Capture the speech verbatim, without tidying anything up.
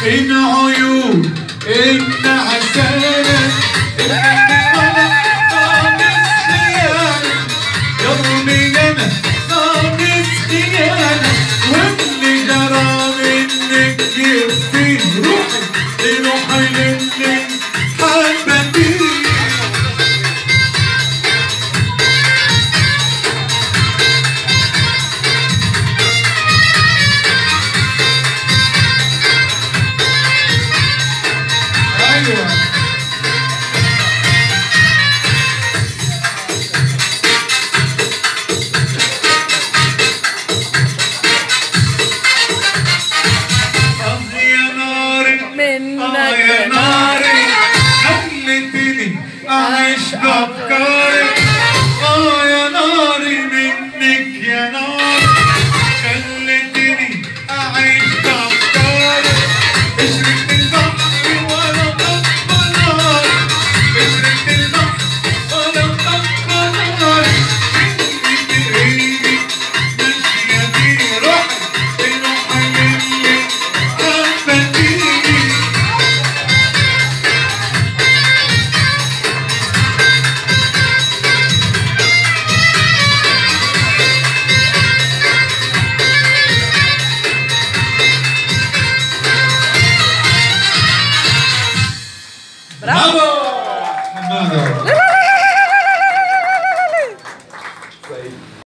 إن عيون إن عسالة يا ناري خلتني أعيش بأفكاري. آه يا ناري منك يا ناري خلتني أعيش بأفكاري. اشرقت البحر وأنا طفى نار، اشرقت البحر وأنا طفى نار. منك بإيدي ماشية بيه روحي روحي منك حبتيني. برافو!